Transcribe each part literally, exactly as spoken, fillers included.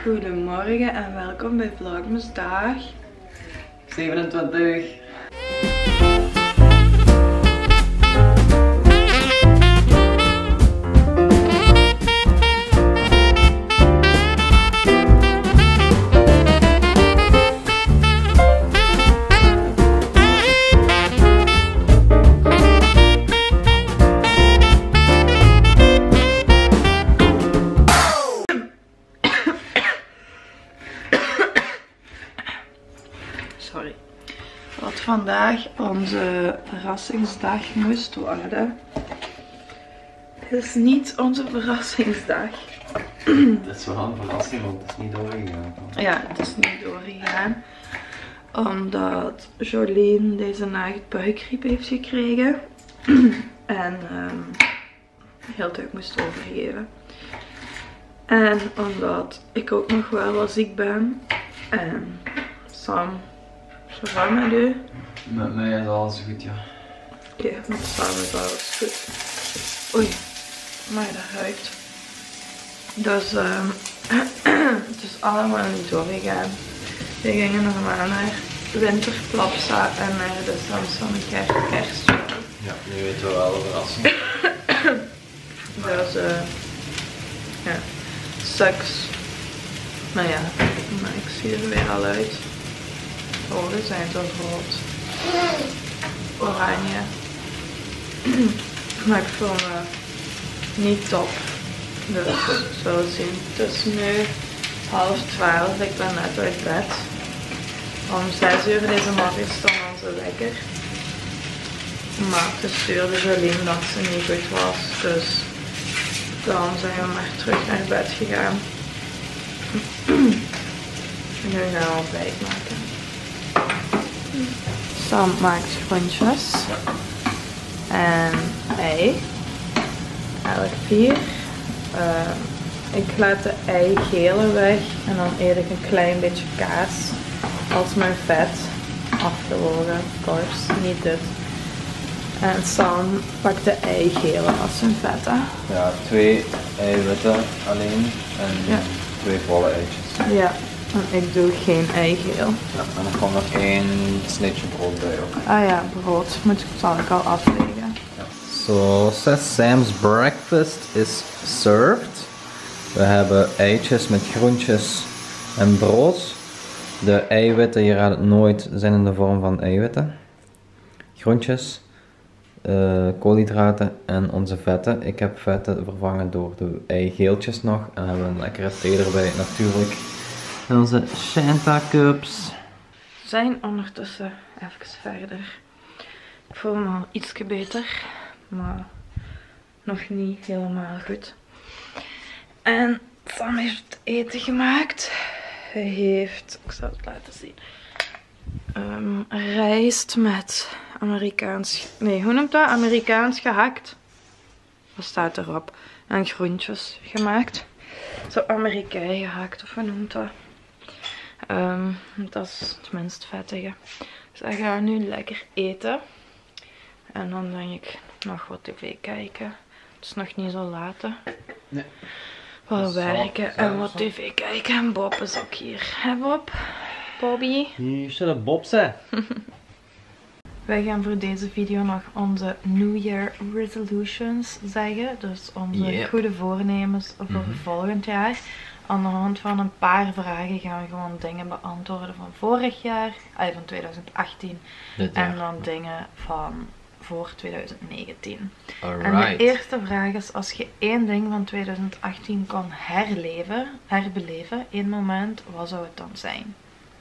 Goedemorgen en welkom bij Vlogmasdag zevenentwintig. Sorry. Wat vandaag onze verrassingsdag moest worden. Het is niet onze verrassingsdag. Het is wel een verrassing, want het is niet doorgegaan. Ja, het is niet doorgegaan. Omdat Jolien deze nacht buikgriep heeft gekregen. En um, heel tijd moest overgeven. En omdat ik ook nog wel wat ziek ben. En Sam, zo van met u? Met mij is alles goed, ja. Oké, okay, met Sam is alles goed. Oei, maar dat ruikt. Dus um, het is allemaal niet doorgegaan. We gingen normaal naar Winterplapsa en naar de Samsung Kerstje. Ja, nu weten we wel de verrassing. Dus uh, ja, sucks. Maar ja, maar ik zie er weer al uit. Ogen zijn zo rood. Oranje. Maar ik voel me niet top. Dus zo zien. Het is nu half twaalf. Ik ben net uit bed. Om zes uur deze morgen stond onze wekker. Maar toen stuurde Jolien dat ze niet goed was. Dus dan zijn we maar terug naar bed gegaan. En nu gaan we ontbijt maken. Sam maakt groentjes. En ei. Elk vier. Uh, ik laat de eigelen weg. En dan eet ik een klein beetje kaas. Als mijn vet. Afgewogen, of course. Niet dit. En Sam pakt de eigelen als zijn vetten. Ja, twee eiwitten alleen. En ja. twee volle eitjes. Ja. En ik doe geen eigeel. Ja, en er komt nog één snitje brood bij ook. Ah ja, brood. Moet, zal ik al afleggen. Ja. So, says Sam's breakfast is served. We hebben eitjes met groentjes en brood. De eiwitten, je raadt het nooit, zijn in de vorm van eiwitten. Groentjes, uh, koolhydraten en onze vetten. Ik heb vetten vervangen door de eigeeltjes nog. En hebben een lekkere thee erbij natuurlijk. En onze Shanta cups. We zijn ondertussen even verder. Ik voel me al ietsje beter, maar nog niet helemaal goed. En Sam heeft eten gemaakt. Hij heeft, ik zal het laten zien, um, rijst met Amerikaans, nee hoe noemt dat? Amerikaans gehakt. Wat staat erop? En groentjes gemaakt. Zo Amerikaan gehakt of hoe noemt dat? Um, dat is het minst vettige. Dus ik ga nu lekker eten. En dan denk ik nog wat tv kijken. Het is nog niet zo laat. Nee. Wel werken en wat tv kijken. En Bob is ook hier. Hé Bob? Bobby? You should have Bob said. Wij gaan voor deze video nog onze New Year Resolutions zeggen. Dus onze yeah. goede voornemens voor mm-hmm. volgend jaar. Aan de hand van een paar vragen gaan we gewoon dingen beantwoorden van vorig jaar, ah, van tweeduizend achttien. En dan dingen van voor tweeduizend negentien. Alright. En de eerste vraag is, als je één ding van tweeduizend achttien kon herleven, herbeleven, één moment, wat zou het dan zijn?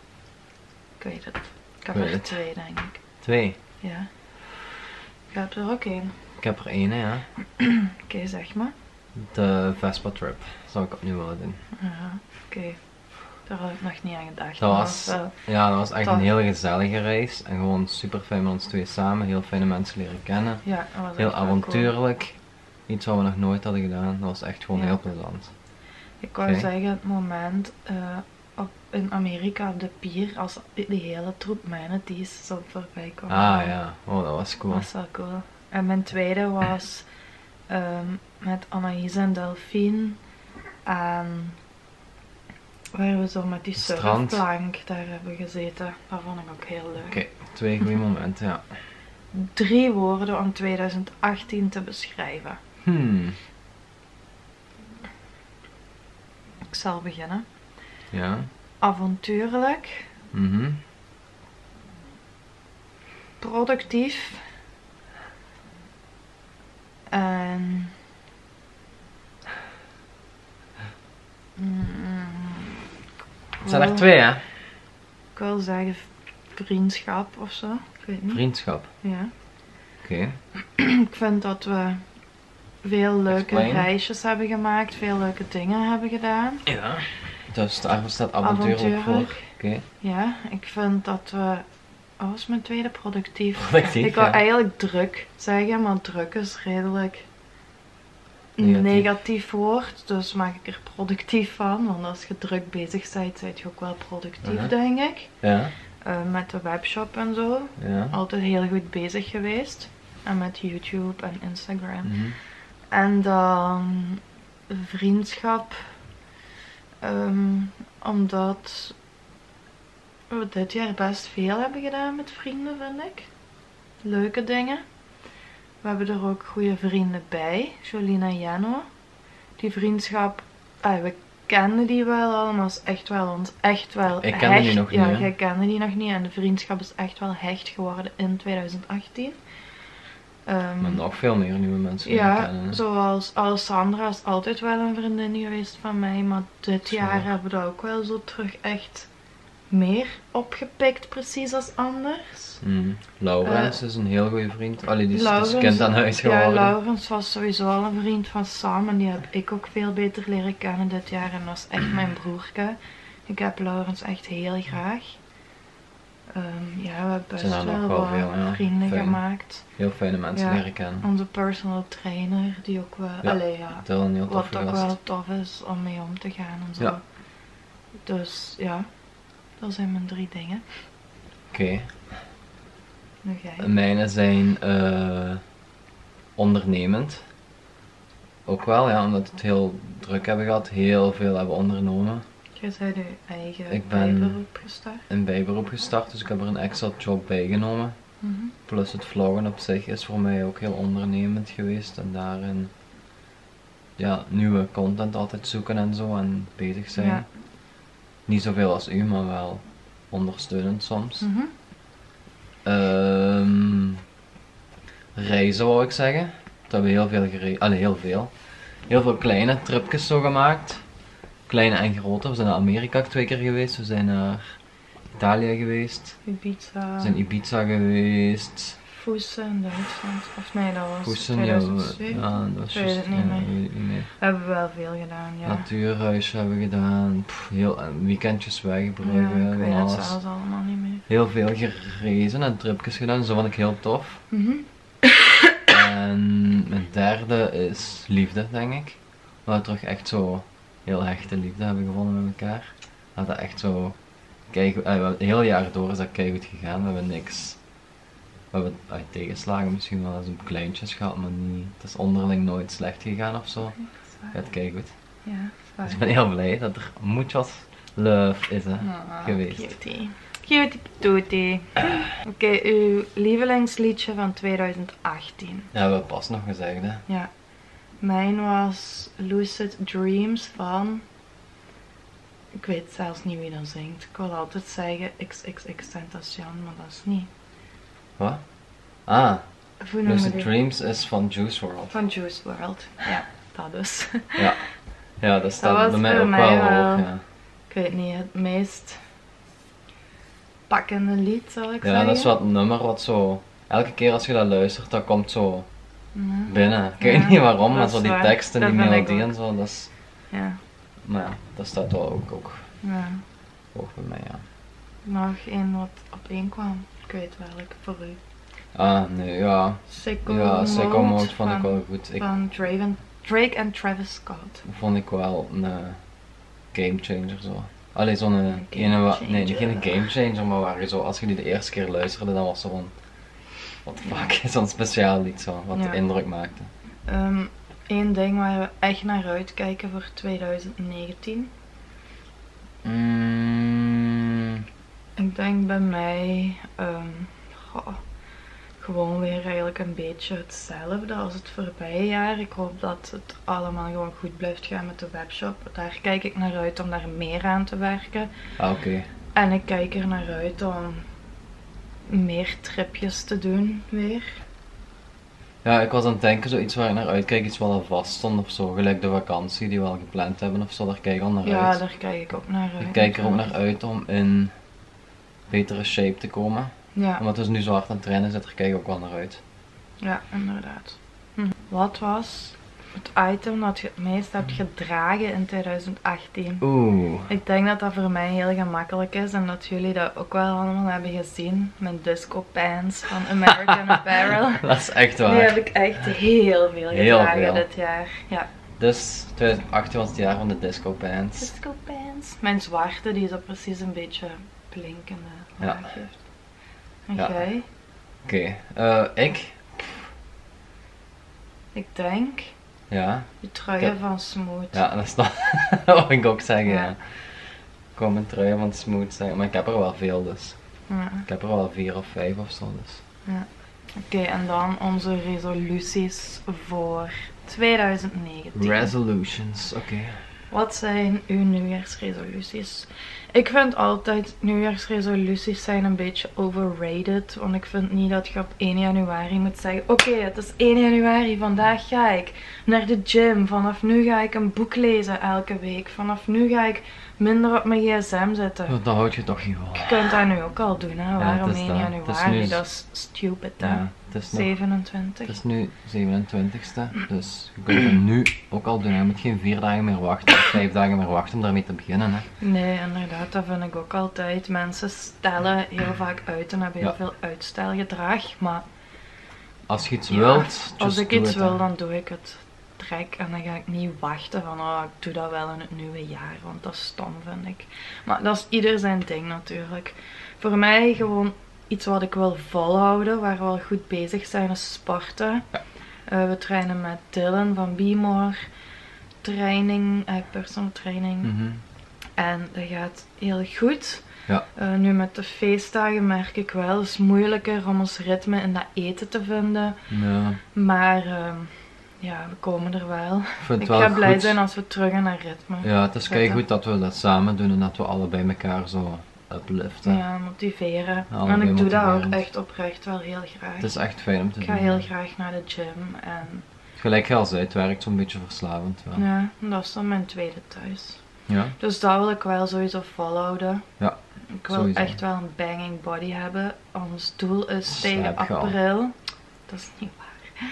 Ik weet het. Ik heb er twee, denk ik. Twee? Ja. Ik heb er ook één. Ik heb er één, ja. Oké, okay, zeg maar. De Vespa trip zou ik opnieuw willen doen. Ja, oké. Okay. Daar had ik nog niet aan gedacht. Dat was, wel ja, dat was echt toch een hele gezellige reis. En gewoon super fijn met ons twee samen. Heel fijne mensen leren kennen. Ja, dat was heel avontuurlijk. Cool. Iets wat we nog nooit hadden gedaan. Dat was echt gewoon ja. heel plezant. Ik wou okay. zeggen, het moment uh, op, in Amerika op de pier, als die hele troep manatees zo voorbij kwam. Ah ja, oh, dat was cool. Dat was wel cool. En mijn tweede was um, met Anaïs en Delphine aan waar we zo met die Strand. surfplank daar hebben gezeten. Dat vond ik ook heel leuk. Oké, okay, twee goede momenten, ja. Drie woorden om tweeduizend achttien te beschrijven. Hmm. Ik zal beginnen. Ja. Avontuurlijk. Mhm. Productief. En... Mm, Het zijn er twee, hè? Ik wil zeggen vriendschap of zo. Ik weet niet. Vriendschap. Ja. Oké. Okay. Ik vind dat we veel leuke Explain. reisjes hebben gemaakt, veel leuke dingen hebben gedaan. Ja. Dus daar staat avontuurlijk voor. Oké. Okay. Ja, ik vind dat we... Wat was mijn tweede? Productief. Productief, ik wou ja. eigenlijk druk zeggen, maar druk is redelijk negatief. negatief woord. Dus maak ik er productief van. Want als je druk bezig bent, ben je ook wel productief, uh-huh. denk ik. Ja. Uh, met de webshop en zo. Ja. Altijd heel goed bezig geweest. En met YouTube en Instagram. Mm-hmm. En dan vriendschap. Um, omdat we dit jaar best veel hebben gedaan met vrienden, vind ik. Leuke dingen. We hebben er ook goede vrienden bij. Jolien en Jano. Die vriendschap, ah, we kenden die wel allemaal. Is echt wel ons echt wel Ik kende hecht. die nog ja, niet. Ja, jij kende die nog niet. En de vriendschap is echt wel hecht geworden in tweeduizend achttien. Um, maar nog veel meer nieuwe mensen ja, kennen. Hè? Zoals Alessandra is altijd wel een vriendin geweest van mij. Maar dit zo. jaar hebben we dat ook wel zo terug echt meer opgepikt, precies als anders. Mm. Laurens uh, is een heel goede vriend. Allee, die is Laurens, dus kind aan huis geworden. Ja, Laurens was sowieso al een vriend van Sam. En die heb ik ook veel beter leren kennen dit jaar. En dat is echt mijn broerke. Ik heb Laurens echt heel graag. Um, ja, we hebben best wel, wel wat veel, ja. vrienden Fijn. gemaakt. Heel fijne mensen ja, leren kennen. Onze personal trainer, die ook wel, ja, allee, ja, heel wat tof ook gast. wel tof is om mee om te gaan en zo. Ja. Dus ja, dat zijn mijn drie dingen. Oké. Okay. Nu jij. Mijne zijn uh, ondernemend. Ook wel, ja, omdat we het heel druk hebben gehad, heel veel hebben ondernomen. Je bent je eigen ik ben bijberoep gestart? een bijberoep gestart, dus ik heb er een extra job bij genomen. Mm-hmm. Plus het vloggen op zich is voor mij ook heel ondernemend geweest en daarin ja, nieuwe content altijd zoeken en zo en bezig zijn. Ja. Niet zoveel als u, maar wel ondersteunend soms. Mm-hmm. Um, reizen wou ik zeggen. Dat hebben we heel veel gereisd. Allee, heel veel. Heel veel kleine tripjes zo gemaakt. Kleine en grote. We zijn naar Amerika twee keer geweest. We zijn naar Italië geweest. Ibiza. We zijn Ibiza geweest. Voessen in Duitsland. Of nee, dat was Voessen, tweeduizend zeven. ja, dat was ik weet just, het niet ja, meer. weet ik niet meer. We hebben wel veel gedaan, ja. Natuurhuis hebben we gedaan. Pff, heel, weekendjes weggebruiken. Ja, ik weet het alles. zelfs allemaal niet meer. Heel veel gerezen en tripjes gedaan. Zo vond ik heel tof. Mm-hmm. En mijn derde is liefde, denk ik. Dat we terug echt zo heel hechte liefde hebben gevonden met elkaar. Dat dat echt zo... Kijk, uh, het hele jaar door is dat keigoed gegaan. We hebben niks... We hebben uh, tegenslagen misschien wel eens op kleintjes gehad, maar niet... Het is onderling nooit slecht gegaan of zo. Het keigoed. Ja, zwaar. Dus ik ben heel blij dat er muchos love is hè, oh, geweest. Cutie. Cutie patootie. Oké, okay, uw lievelingsliedje van tweeduizend achttien. Ja, we hebben pas nog gezegd hè. Ja. Mijn was Lucid Dreams van... Ik weet zelfs niet wie dat zingt. Ik wil altijd zeggen X X X Tentacion, maar dat is niet. Wat? Ah, Lucid Dreams is van Juice world. Van Juice world, ja, dat dus. Ja, ja dat staat dat bij mij ook mij wel wel, hoog, ja. Ik weet niet, het meest pakkende lied, zal ik ja, zeggen. Ja, dat is wat een nummer wat zo... Elke keer als je dat luistert, dat komt zo mm-hmm. binnen. Ik weet ja, niet waarom, maar zo die waar. tekst en die melodie en zo, dat is... Ja. Maar ja, dat staat wel ook, ook Ja. hoog bij mij, ja. Nog één wat op één kwam. Ik weet welke voor u. Ah, nee, ja. Sicko Ja, Sicko Mode Mode vond van, ik wel goed. Ik, van Drake, Drake en Travis Scott. vond ik wel een uh, gamechanger zo. Allee, zo'n Een ene wa- nee, niet gamechanger. geen gamechanger, maar waar je zo, als je die de eerste keer luisterde, dan was zo'n... What the fuck, zo'n speciaal lied zo, wat Ja. indruk maakte. Eén um, ding waar we echt naar uitkijken voor tweeduizend negentien. Ik denk bij mij um, goh, gewoon weer eigenlijk een beetje hetzelfde als het voorbije jaar. Ik hoop dat het allemaal gewoon goed blijft gaan met de webshop. Daar kijk ik naar uit om daar meer aan te werken. Ah, oké. Okay. En ik kijk er naar uit om meer tripjes te doen weer. Ja, ik was aan het denken, zoiets waar ik naar uitkijk, iets wat al vast stond of zo. Gelijk de vakantie die we al gepland hebben of zo, daar kijk ik al naar ja, uit. Ja, daar kijk ik ook naar uit. Ik kijk er ook naar uit om in betere shape te komen. Ja. Omdat we dus nu zo hard aan het trainen zitten, daar kijk ik ook wel naar uit. Ja, inderdaad. Hm. Wat was het item dat je het meest hebt gedragen in twintig achttien? Oeh. Ik denk dat dat voor mij heel gemakkelijk is en dat jullie dat ook wel allemaal hebben gezien. Mijn disco pants van American Apparel. Dat is echt waar. Die heb ik echt heel veel heel gedragen veel. dit jaar. Ja. Dus twintig achttien was het jaar van de disco pants. Disco pants. Mijn zwarte die zo precies een beetje blinkende laag Ja. heeft. En Ja. jij? Oké, okay. uh, ik? Ik denk Ja. die truien heb... van Smooth. Ja, dat is dat. Dat wou ik ook zeggen, ja. Ja. Ik wou mijn truien van Smooth zeggen, maar ik heb er wel veel dus. Ja. Ik heb er wel vier of vijf of zo dus. Ja. Oké, okay, en dan onze resoluties voor twintig negentien. Resolutions, oké. Okay. Wat zijn uw nieuwjaarsresoluties? Ik vind altijd nieuwjaarsresoluties zijn een beetje overrated. Want ik vind niet dat je op één januari moet zeggen: oké, okay, het is één januari, vandaag ga ik naar de gym. Vanaf nu ga ik een boek lezen elke week. Vanaf nu ga ik minder op mijn gsm zitten. Dat houd je toch niet vol. Je kunt dat nu ook al doen, hè? Ja, Waarom dat. één Dat. januari? Nu... Dat is stupid, hè? Ja, het is nog... zevenentwintig. Het is nu zevenentwintigste, dus je kunt het nu ook al doen. Je moet geen vier dagen meer wachten of vijf dagen meer wachten om daarmee te beginnen. Hè. Nee, inderdaad, dat vind ik ook altijd. Mensen stellen heel vaak uit en hebben heel ja. veel uitstelgedrag, maar als je iets ja, wilt, als ik iets it, wil, dan doe ik het direct en dan ga ik niet wachten van oh, ik doe dat wel in het nieuwe jaar, want dat is stom, vind ik. Maar dat is ieder zijn ding natuurlijk. Voor mij gewoon iets wat ik wil volhouden, waar we wel goed bezig zijn, is sporten. Ja. Uh, we trainen met Dylan van Be More. Training, uh, personal training. Mm-hmm. En dat gaat heel goed. Ja. Uh, nu met de feestdagen merk ik wel, het is moeilijker om ons ritme in dat eten te vinden. Ja. Maar uh, ja, we komen er wel. Ik, ik wel ga blij goed. zijn als we terug gaan naar ritme. Ja, het is kei goed dat we dat samen doen en dat we allebei elkaar zo upliften. Ja, motiveren. Ja, en ik doe dat ook echt oprecht wel heel graag. Het is echt fijn om te ik doen. Ik ga heel graag naar de gym en... Gelijk je al zei, het werkt zo'n beetje verslavend wel. Ja, dat is dan mijn tweede thuis. Ja. Dus dat wil ik wel sowieso volhouden. Ja, ik wil sowieso. echt wel een banging body hebben. Ons doel is tegen april. Dat is niet waar.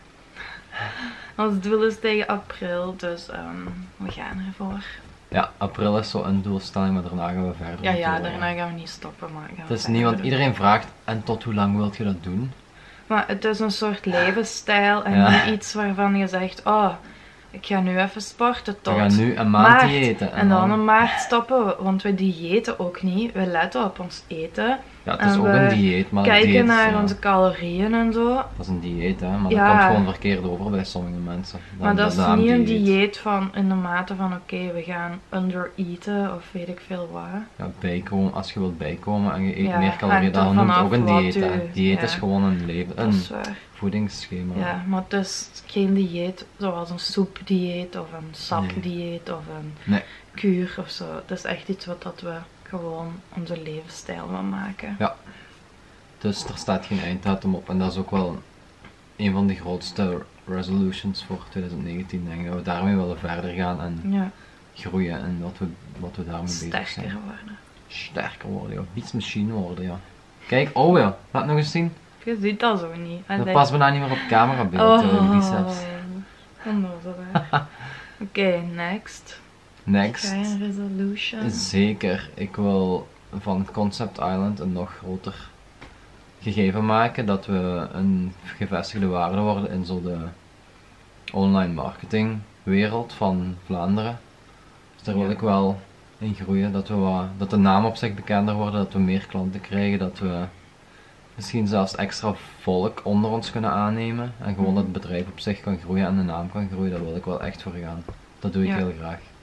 Ons doel is tegen april, dus um, we gaan ervoor. Ja, april is zo een doelstelling, maar daarna gaan we verder. Ja, ja, daarna gaan we niet stoppen, maar gaan het is we niet, want doen. iedereen vraagt, en tot hoe lang wilt je dat doen? Maar het is een soort levensstijl en ja. niet iets waarvan je zegt, oh, ik ga nu even sporten tot we gaan nu een maand maart. diëten. En, en dan een maart stoppen we, want we diëten ook niet. We letten op ons eten. Ja, het is ook een dieet, maar kijken dieet is, naar ja. onze calorieën en zo. Dat is een dieet, hè, maar ja. dat komt gewoon verkeerd over bij sommige mensen. Dan, maar dat, dat is niet een dieet, dieet van in de mate van oké, okay, we gaan undereten of weet ik veel wat. Ja, bijkomen, als je wilt bijkomen en je eet ja, meer calorieën, dan noemt het ook een dieet. U, hè. Dieet ja. is gewoon een leven, een waar. voedingsschema. Ja, maar het is geen dieet zoals een soepdieet of een sapdieet nee. of een nee. kuur of zo. Het is echt iets wat dat we gewoon onze levensstijl van maken. Ja. Dus er staat geen einddatum op en dat is ook wel een van de grootste resolutions voor twintig negentien, denk ik. Dat we daarmee willen verder gaan en ja. groeien en wat we, wat we daarmee bezig zijn. Sterker worden. Sterker worden, ja. Iets machine worden, ja. Kijk, oh ja, laat nog eens zien. Je ziet dat zo niet. Dat denk... passen we nou niet meer op camera beeld, oh, uh, biceps. Oké, okay, next. Next. Een resolution. Zeker. Ik wil van Concept Island een nog groter gegeven maken. Dat we een gevestigde waarde worden in zo de online marketing wereld van Vlaanderen. Dus daar wil ja. ik wel in groeien. Dat, we wat, dat de naam op zich bekender wordt, dat we meer klanten krijgen, dat we misschien zelfs extra volk onder ons kunnen aannemen. En gewoon dat het bedrijf op zich kan groeien en de naam kan groeien. Daar wil ik wel echt voor gaan. Dat doe ik ja. heel graag.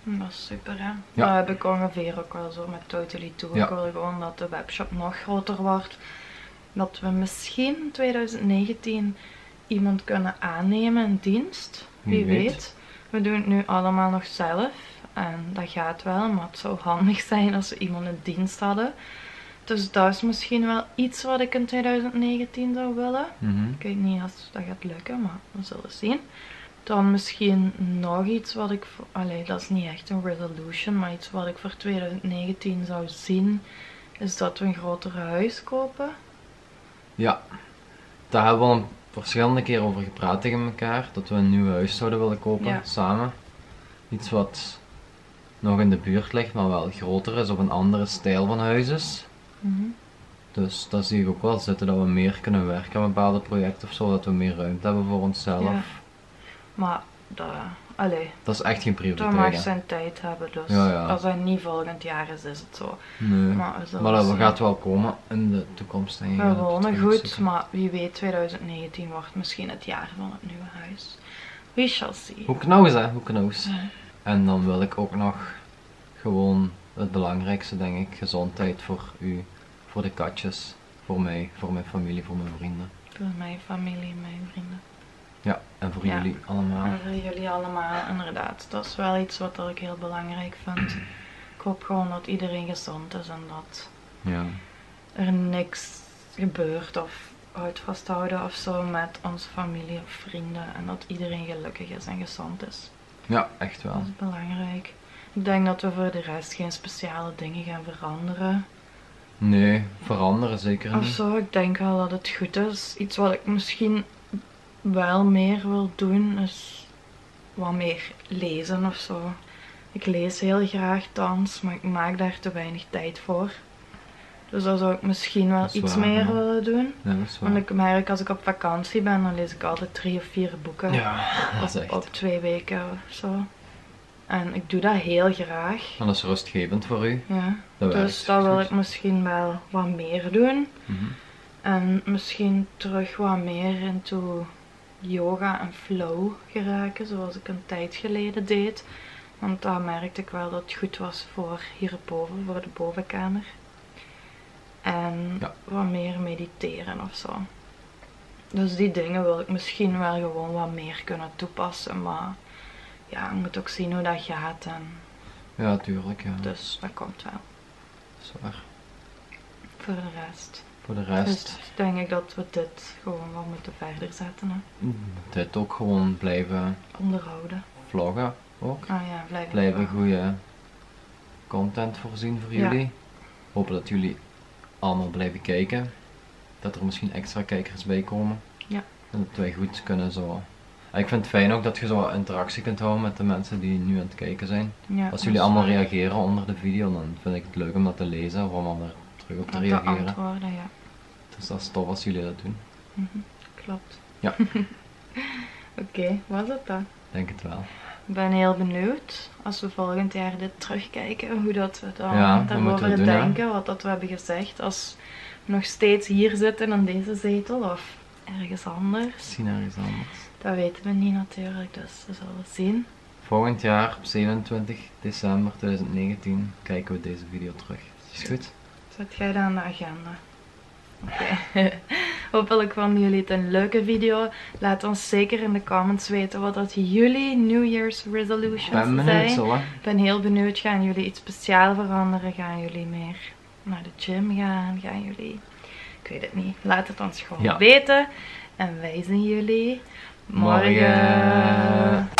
Dat is super, hè? Ja. Dat heb ik ongeveer ook wel zo met Totally Too. Ja. Ik wil gewoon dat de webshop nog groter wordt. Dat we misschien in twintig negentien iemand kunnen aannemen in dienst. Wie, Wie weet. weet. We doen het nu allemaal nog zelf. En dat gaat wel, maar het zou handig zijn als we iemand in dienst hadden. Dus dat is misschien wel iets wat ik in twintig negentien zou willen. Mhm. Ik weet niet of dat gaat lukken, maar we zullen zien. Dan misschien nog iets wat ik... voor- Allee, dat is niet echt een resolution, maar iets wat ik voor twintig negentien zou zien, is dat we een groter huis kopen. Ja, daar hebben we al een verschillende keer over gepraat tegen elkaar. Dat we een nieuw huis zouden willen kopen, Ja. samen. Iets wat nog in de buurt ligt, maar wel groter is, of een andere stijl van huis is. Mhm. Dus dat zie ik ook wel zitten, dat we meer kunnen werken aan bepaalde projecten of zo. Dat we meer ruimte hebben voor onszelf. Ja. Maar dat... Allee, Dat is echt geen dat prioriteit. mag hè. zijn tijd hebben, dus Ja, ja. als dat niet volgend jaar is, is het zo. Nee. Maar we zullen Maar dat zien. gaat wel komen in de toekomst, denk ik. We dat we wonen het goed, zoeken. maar wie weet twintig negentien wordt misschien het jaar van het nieuwe huis. We shall see. Hoe knows, hè? Hoe knows. Ja. En dan wil ik ook nog gewoon het belangrijkste, denk ik, gezondheid voor u, voor de katjes, voor mij, voor mijn familie, voor mijn vrienden. Voor mijn familie, mijn vrienden. Ja, en voor Ja. jullie allemaal. En voor jullie allemaal, inderdaad. Dat is wel iets wat ik heel belangrijk vind. Ik hoop gewoon dat iedereen gezond is en dat Ja. er niks gebeurt of houdt vasthouden of zo met onze familie of vrienden. En dat iedereen gelukkig is en gezond is. Ja, echt wel. Dat is belangrijk. Ik denk dat we voor de rest geen speciale dingen gaan veranderen. Nee, veranderen zeker Of niet. zo, ik denk wel dat het goed is. Iets wat ik misschien wel meer wil doen is wat meer lezen of zo. Ik lees heel graag dans, maar ik maak daar te weinig tijd voor. Dus dat zou ik misschien wel Dat is iets waar, meer ja. willen doen. Ja, dat is waar. Want ik merk als ik op vakantie ben, dan lees ik altijd drie of vier boeken. Ja, dat is op, echt. op twee weken of zo. En ik doe dat heel graag. En dat is rustgevend voor u. Ja. Dat Dus werkt dat wil goed. ik misschien wel wat meer doen. Mhm. En misschien terug wat meer into yoga en flow geraken, zoals ik een tijd geleden deed. Want daar merkte ik wel dat het goed was voor hierboven, voor de bovenkamer. En Ja. wat meer mediteren of zo. Dus die dingen wil ik misschien wel gewoon wat meer kunnen toepassen. Maar ja, ik moet ook zien hoe dat gaat. En Ja, tuurlijk. Ja. dus dat komt wel. Dat is waar. Voor de rest. Voor de rest, Dus denk ik dat we dit gewoon wel moeten verder zetten. Hè. dit ook gewoon blijven Onderhouden. vloggen ook. Ah ja, blijven. Blijven vloggen. goede content voorzien voor Ja. jullie. Hopen dat jullie allemaal blijven kijken. Dat er misschien extra kijkers bij komen. Ja. En dat wij goed kunnen zo. En ik vind het fijn ook dat je zo interactie kunt houden met de mensen die nu aan het kijken zijn. Ja, Als jullie dat is allemaal waar. reageren onder de video, dan vind ik het leuk om dat te lezen of om dan er terug op te Om te reageren. antwoorden, ja. Dus dat is tof als jullie dat doen. Mhm, klopt. Ja. Oké, was het dan? Denk het wel. Ik ben heel benieuwd als we volgend jaar dit terugkijken, hoe dat we dan Ja, dat moeten daarover we doen, hè. denken, wat dat we hebben gezegd. Als we nog steeds hier zitten in deze zetel of ergens anders. Zien ergens anders. Dat weten we niet natuurlijk, dus we zullen zien. Volgend jaar op zevenentwintig december tweeduizend negentien kijken we deze video terug. Is goed? Zet jij dat aan de agenda? Oké. Hopelijk vonden jullie het een leuke video. Laat ons zeker in de comments weten wat dat jullie New Year's resolutions Ben benieuwd zijn. zo, hè. Ik ben heel benieuwd. Gaan jullie iets speciaals veranderen? Gaan jullie meer naar de gym gaan? Gaan jullie... Ik weet het niet. Laat het ons gewoon Ja. weten. En wij zien jullie morgen. Morgen.